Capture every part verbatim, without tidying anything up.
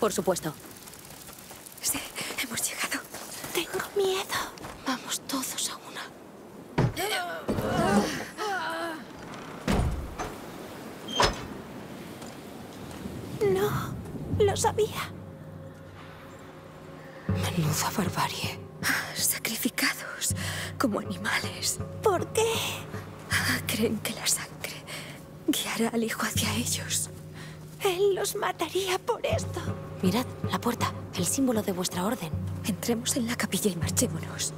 Por supuesto. Sí, hemos llegado. Tengo miedo. Vamos todos a una. No, lo sabía. Menuda barbarie. Sacrificados como animales. ¿Por qué? Creen que la sangre guiará al hijo hacia ellos. Él los mataría por esto. Mirad, la puerta, el símbolo de vuestra orden. Entremos en la capilla y marchémonos.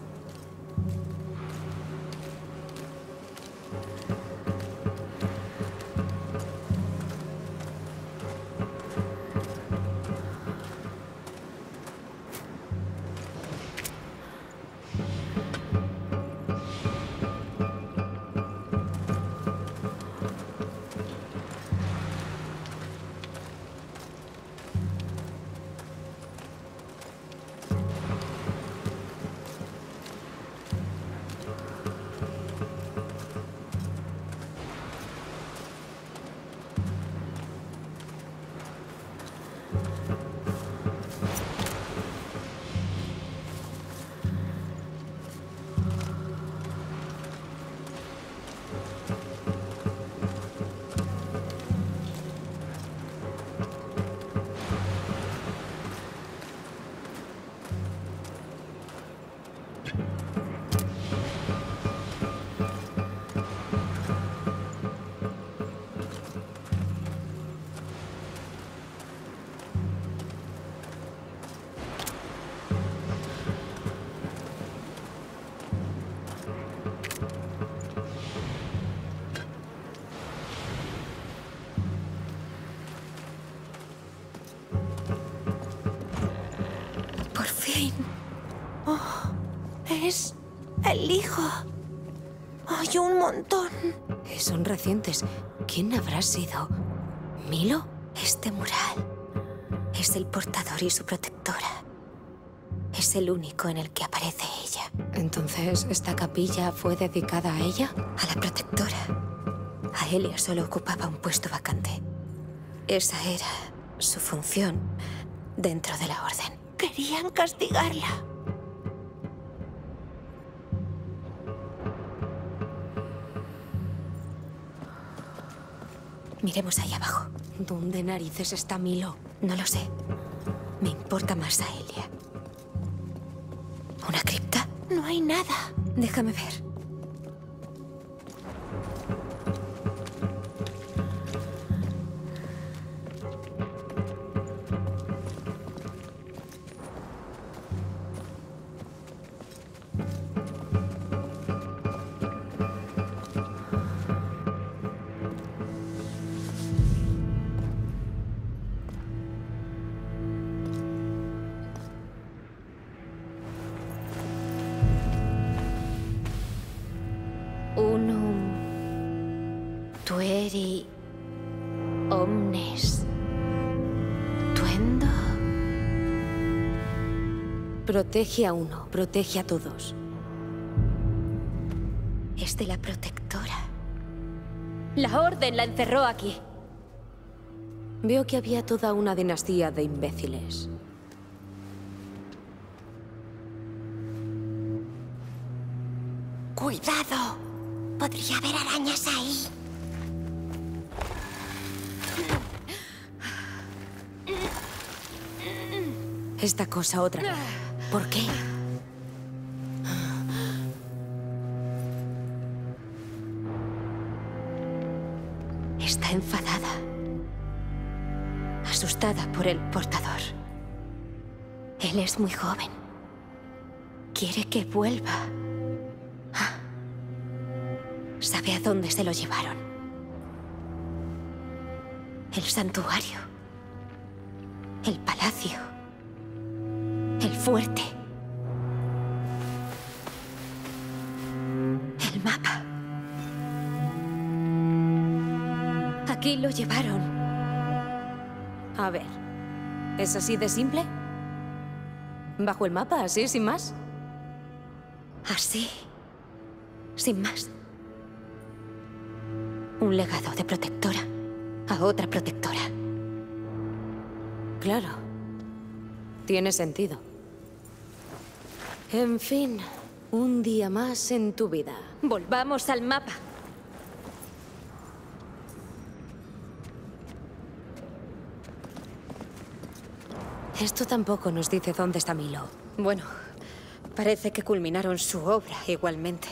Por fin. Oh, es el hijo. Hay un montón. Son recientes. ¿Quién habrá sido? ¿Milo? Este mural es el portador y su protectora. Es el único en el que aparece ella. Entonces, ¿esta capilla fue dedicada a ella? A la protectora. Aelia solo ocupaba un puesto vacante. Esa era su función dentro de la orden. Querían castigarla. Miremos ahí abajo. ¿Dónde narices está Milo? No lo sé. Me importa más Aelia. ¿Una cripta? No hay nada. Déjame ver. Unum tueri omnes tuendo. Protege a uno, protege a todos. Es de la protectora. La orden la encerró aquí. Veo que había toda una dinastía de imbéciles. ¡Cuidado! Podría haber arañas ahí. Esta cosa otra vez. ¿Por qué? Está enfadada. Asustada por el portador. Él es muy joven. Quiere que vuelva. Sabe a dónde se lo llevaron. El santuario. El palacio. El fuerte. El mapa. Aquí lo llevaron. A ver, ¿es así de simple? ¿Bajo el mapa, así, sin más? Así. Sin más. Un legado de protectora a otra protectora. Claro. Tiene sentido. En fin, un día más en tu vida. Volvamos al mapa. Esto tampoco nos dice dónde está Milo. Bueno, parece que culminaron su obra igualmente.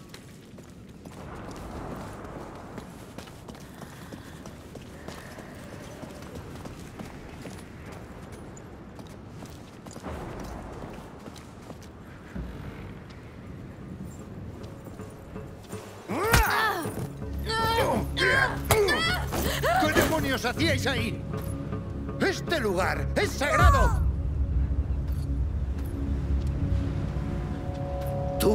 ¿Qué demonios hacíais ahí? ¡Este lugar es sagrado! ¿Tú?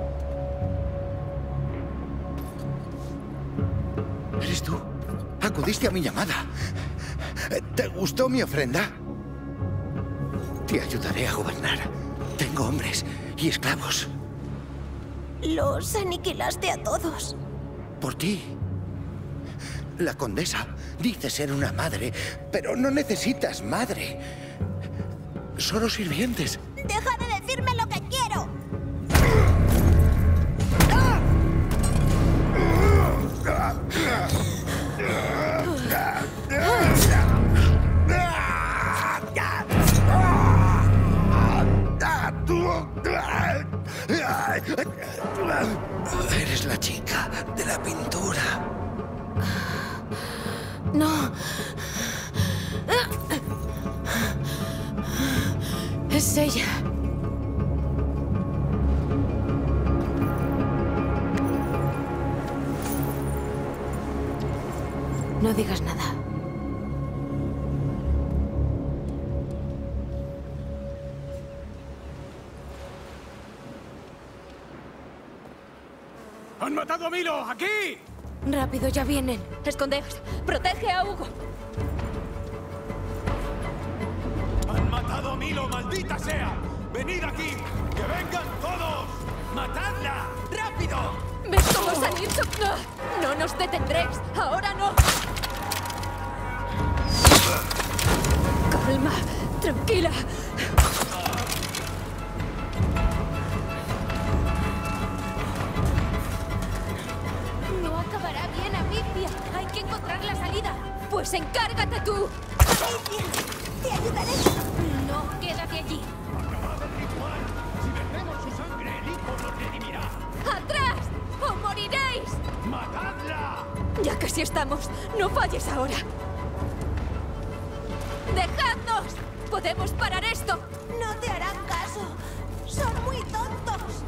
¿Eres tú? Acudiste a mi llamada. ¿Te gustó mi ofrenda? Te ayudaré a gobernar. Tengo hombres y esclavos. Los aniquilaste a todos. Por ti. La condesa dice ser una madre, pero no necesitas madre. Solo sirvientes. ¡Deja de decirme lo que quiero! Eres la chica de la pintura. No. Es ella. No digas nada. ¡Han matado a Milo! ¡Aquí! Rápido, ya vienen. Escondeos. Protege a Hugo. ¡Han matado a Milo, maldita sea! ¡Venid aquí! ¡Que vengan todos! ¡Matadla! ¡Rápido! ¿Ves cómo salir? No, no nos detendréis. Ahora no. Calma. Tranquila. No acabará bien, Amicia. Hay que encontrar la salida. Pues encárgate tú. ¡Amicia! ¡Te ayudaré! No, quédate allí. ¡Acabad el ritual! ¡Si bebemos su sangre, el hijo nos redimirá! ¡Atrás! ¡O moriréis! ¡Matadla! Ya casi estamos. No falles ahora. ¡Dejadnos! ¡Podemos parar esto! No te harán caso. Son muy tontos.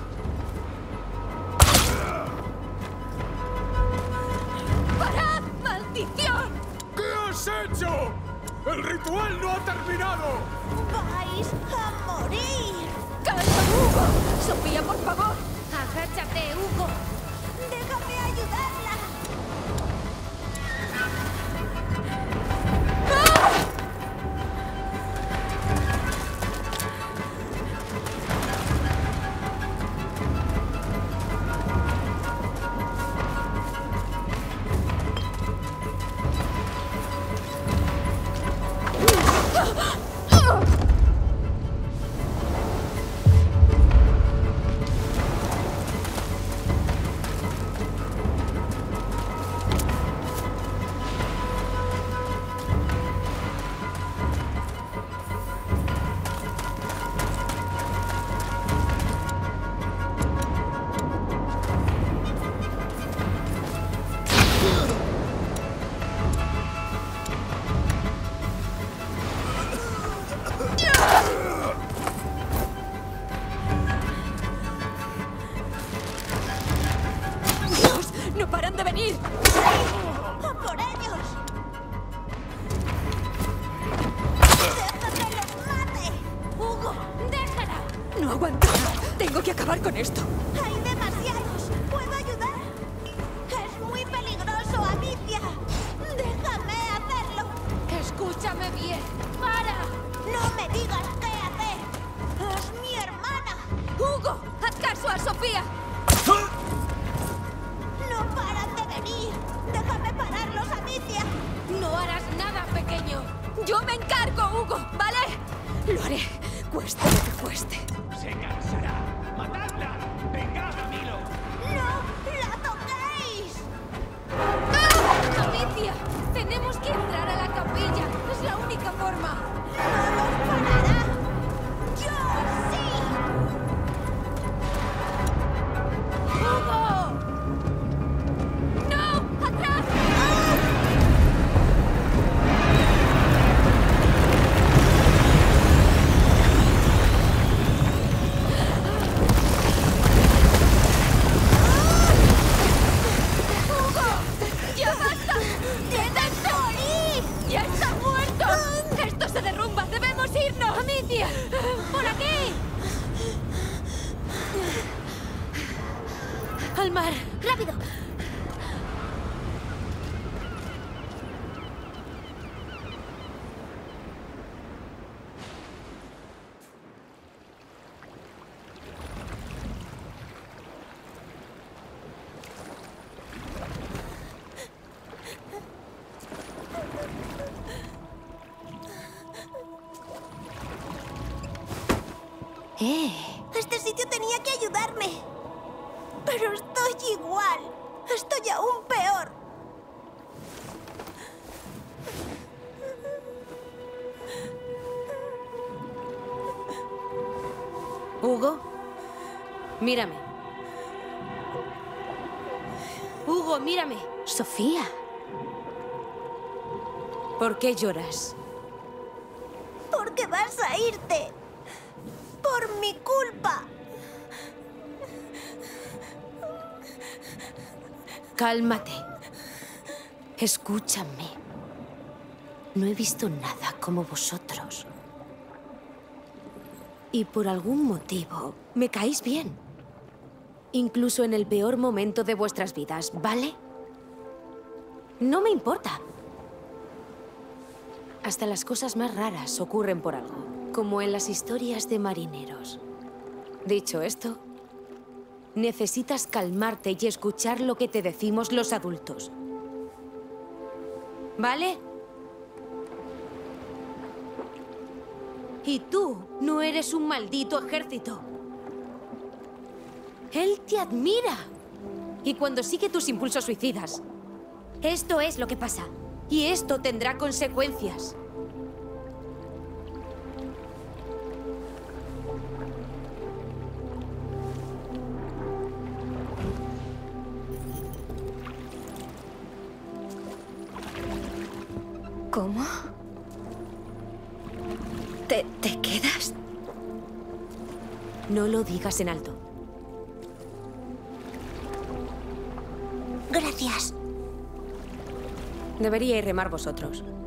¡Parad! ¡Maldición! ¿Qué has hecho? ¡El ritual no ha terminado! ¡Vais a morir! ¡Calma, Hugo! ¡Sofía, por favor! ¡Agáchate, Hugo! ¡Déjame ayudarla! ¡Dios! ¡No paran de venir! ¡A por ellos! ¡Deja que los mate! ¡Hugo! ¡Déjala! No aguanto. Tengo que acabar con esto. ¡Hay demasiados! ¿Puedo ayudar? ¡Es muy peligroso, Amicia! ¡Déjame hacerlo! Escúchame bien. ¡Para! ¡No me digas qué hacer! ¡Es mi hermana! ¡Hugo! ¡Haz caso a Sofía! ¡No paran de venir! ¡Déjame pararlos, Amicia! No harás nada, pequeño. Yo me encargo, Hugo, ¿vale? Lo haré. haré, cueste lo que cueste. ¡Se cansará! ¡Matadla! ¡Vengad a Milo! ¡No la toquéis! ¡Ah! ¡Amicia! Tenemos que entrar a la capilla. Es la única forma. ¡No nos parará! ¡Yo sí! ¡Hugo! ¡No! ¡Atrás! ¡Ya basta! ¡Tienes que morir! ¡Ya está muerto! ¡Esto se derrumba! ¡Debemos irnos! ¡Amicia! ¡Por aquí! ¡Al mar! ¡Rápido! ¡Eh! Este sitio tenía que ayudarme. Pero estoy igual. Estoy aún peor. ¿Hugo? Mírame. Hugo, mírame. Sofía. ¿Por qué lloras? ¿Por qué vas a irte? Por mi culpa. Cálmate. Escúchame. No he visto nada como vosotros. Y por algún motivo me caéis bien. Incluso en el peor momento de vuestras vidas, ¿vale? No me importa. Hasta las cosas más raras ocurren por algo, como en las historias de marineros. Dicho esto, necesitas calmarte y escuchar lo que te decimos los adultos. ¿Vale? Y tú no eres un maldito ejército. Él te admira. Y cuando sigue tus impulsos suicidas. Esto es lo que pasa. Y esto tendrá consecuencias. ¿Cómo? ¿Te, te quedas? No lo digas en alto. Gracias. Deberíais remar vosotros.